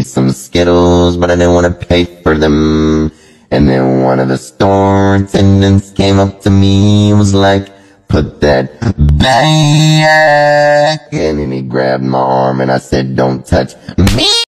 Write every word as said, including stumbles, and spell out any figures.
some Skittles, but I didn't want to pay for them. And then one of the store attendants came up to me and was like, put that back. And then he grabbed my arm and I said, don't touch me.